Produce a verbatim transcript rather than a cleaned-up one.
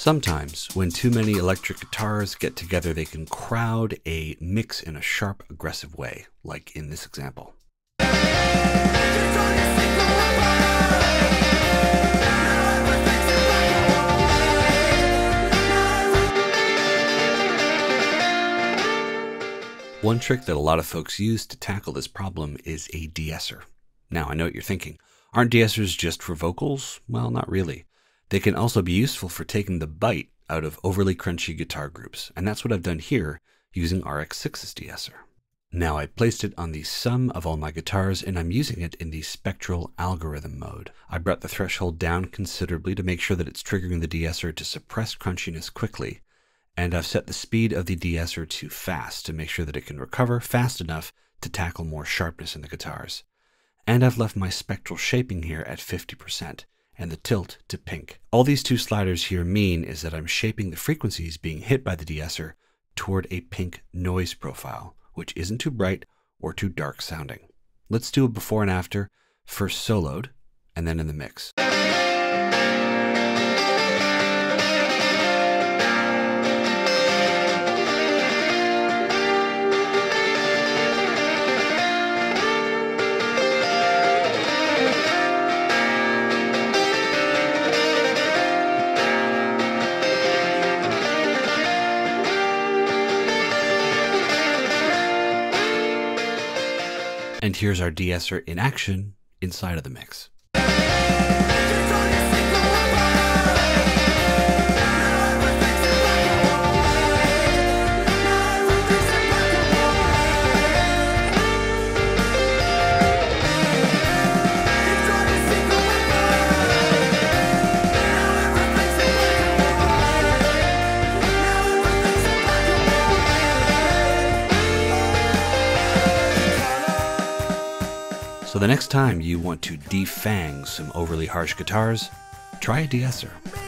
Sometimes, when too many electric guitars get together, they can crowd a mix in a sharp, aggressive way, like in this example. One trick that a lot of folks use to tackle this problem is a de-esser. Now, I know what you're thinking. Aren't de-essers just for vocals? Well, not really. They can also be useful for taking the bite out of overly crunchy guitar groups, and that's what I've done here using R X six's de-esser. Now, I placed it on the sum of all my guitars, and I'm using it in the spectral algorithm mode. I brought the threshold down considerably to make sure that it's triggering the de-esser to suppress crunchiness quickly, and I've set the speed of the de-esser to fast to make sure that it can recover fast enough to tackle more sharpness in the guitars. And I've left my spectral shaping here at fifty percent. And the tilt to pink. All these two sliders here mean is that I'm shaping the frequencies being hit by the de-esser toward a pink noise profile, which isn't too bright or too dark sounding. Let's do a before and after, first soloed, and then in the mix. And here's our de-esser in action inside of the mix. So the next time you want to defang some overly harsh guitars, try a de-esser.